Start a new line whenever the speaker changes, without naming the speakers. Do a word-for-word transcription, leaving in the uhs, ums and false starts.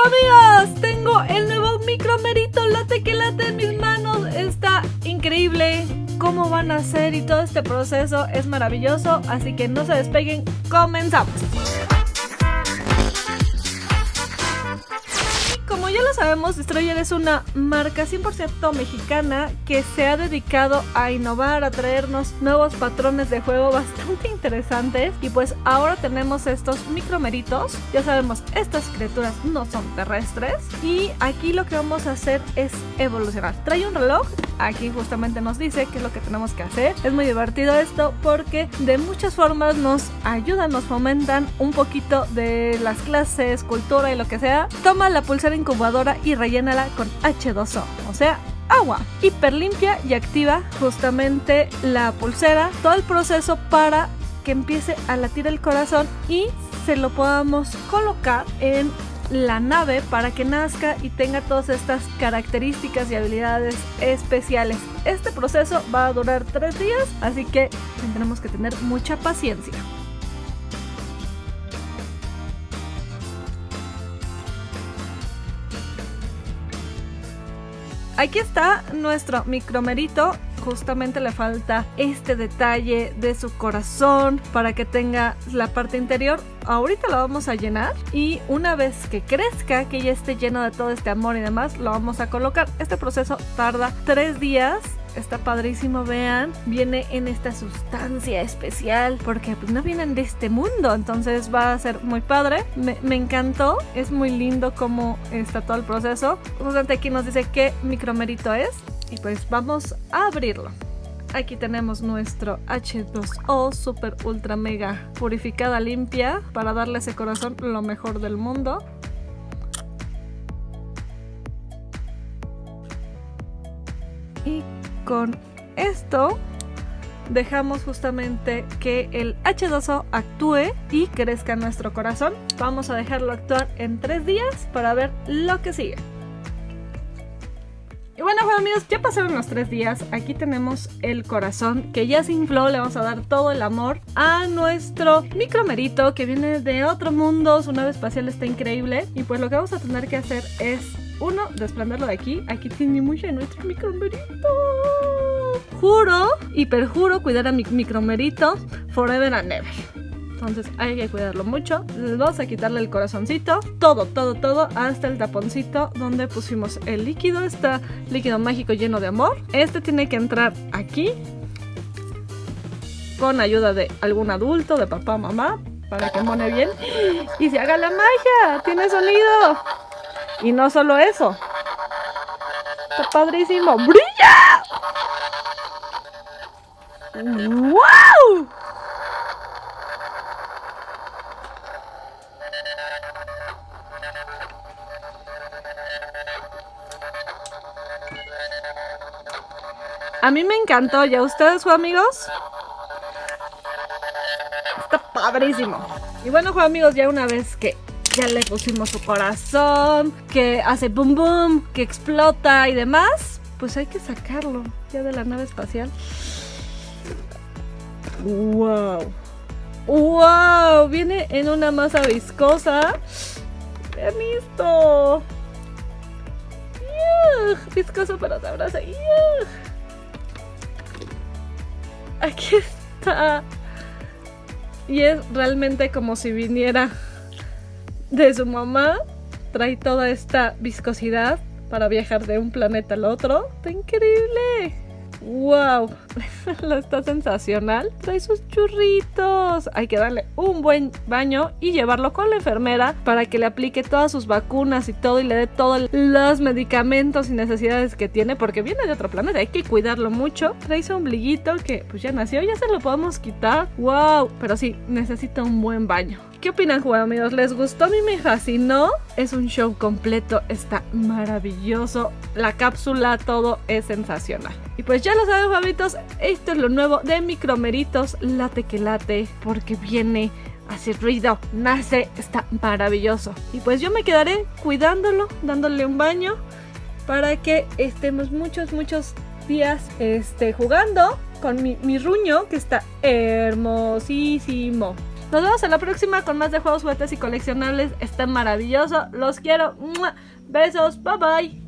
Amigos, tengo el nuevo micromerito late que late en mis manos. Está increíble cómo van a hacer y todo este proceso es maravilloso. Así que no se despeguen, comenzamos. Como ya lo sabemos, Destroyer es una marca cien por ciento mexicana que se ha dedicado a innovar, a traernos nuevos patrones de juego bastante interesantes. Y pues ahora tenemos estos micromeritos. Ya sabemos, estas criaturas no son terrestres. Y aquí lo que vamos a hacer es evolucionar. Trae un reloj. Aquí justamente nos dice qué es lo que tenemos que hacer. Es muy divertido esto porque de muchas formas nos ayudan, nos fomentan un poquito de las clases, cultura y lo que sea. Toma la pulsera incubadora y rellénala con H dos O, o sea, agua. Hiper limpia y activa justamente la pulsera. Todo el proceso para que empiece a latir el corazón y se lo podamos colocar en la nave para que nazca y tenga todas estas características y habilidades especiales. Este proceso va a durar tres días, así que tendremos que tener mucha paciencia. Aquí está nuestro micromerito. Justamente le falta este detalle de su corazón para que tenga la parte interior. Ahorita lo vamos a llenar y una vez que crezca, que ya esté lleno de todo este amor y demás, lo vamos a colocar. Este proceso tarda tres días. Está padrísimo, vean, viene en esta sustancia especial porque pues no vienen de este mundo, entonces va a ser muy padre. Me, me encantó, es muy lindo cómo está todo el proceso. Justamente aquí nos dice qué micromerito es y pues vamos a abrirlo. Aquí tenemos nuestro H dos O super ultra mega purificada limpia para darle a ese corazón lo mejor del mundo. Y con esto dejamos justamente que el H dos O actúe y crezca nuestro corazón. Vamos a dejarlo actuar en tres días para ver lo que sigue. Y bueno, pues amigos, ya pasaron los tres días. Aquí tenemos el corazón que ya se infló. Le vamos a dar todo el amor a nuestro micromerito que viene de otro mundo. Su nave espacial está increíble. Y pues lo que vamos a tener que hacer es, uno, desprenderlo de aquí. Aquí tiene mucho de nuestro micromerito. Juro y perjuro cuidar a mi micromerito forever and ever. Entonces hay que cuidarlo mucho. Les vamos a quitarle el corazoncito. Todo, todo, todo. Hasta el taponcito donde pusimos el líquido. Este líquido mágico lleno de amor. Este tiene que entrar aquí con ayuda de algún adulto, de papá, mamá, para que mone bien y se haga la magia. Tiene sonido. Y no solo eso. Está padrísimo. ¡Brilla! ¡Wow! A mí me encantó. ¿Y a ustedes, amigos? Está padrísimo. Y bueno, amigos, ya una vez que ya le pusimos su corazón, que hace boom boom, que explota y demás, pues hay que sacarlo ya de la nave espacial. ¡Wow! ¡Wow! Viene en una masa viscosa. Vean esto. ¡Yuh! Viscoso pero sabroso. ¡Yuh! Aquí está. Y es realmente como si viniera de su mamá. Trae toda esta viscosidad para viajar de un planeta al otro. ¡Está increíble! ¡Wow! Está sensacional. Trae sus churritos. Hay que darle un buen baño y llevarlo con la enfermera para que le aplique todas sus vacunas y todo y le dé todos los medicamentos y necesidades que tiene porque viene de otro planeta. Hay que cuidarlo mucho. Trae su ombliguito que pues ya nació. Ya se lo podemos quitar. ¡Wow! Pero sí, necesita un buen baño. ¿Qué opinan, juego, amigos? ¿Les gustó? A mí me fascinó. Es un show completo. Está maravilloso. La cápsula, todo es sensacional. Y pues ya lo saben, favoritos. Esto es lo nuevo de micromeritos late que late. Porque viene a hacer ruido. Nace. Está maravilloso. Y pues yo me quedaré cuidándolo. Dándole un baño. Para que estemos muchos, muchos días este, jugando con mi, mi ruño. Que está hermosísimo. Nos vemos en la próxima con más de juegos, juguetes y coleccionables. Está maravilloso. Los quiero. ¡Mua! Besos. Bye bye.